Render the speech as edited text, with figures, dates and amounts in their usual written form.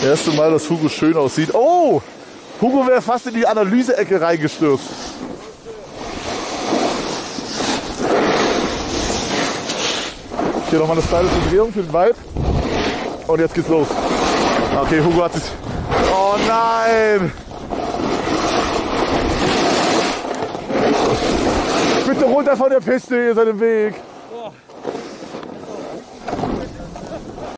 Erste Mal, dass Hugo schön aussieht. Oh! Hugo wäre fast in die Analyse-Ecke reingestürzt. Hier nochmal eine steile Drehung für den Wald. Und jetzt geht's los. Okay, Hugo hat sich... Oh nein! Bitte runter von der Piste, ihr seid im Weg.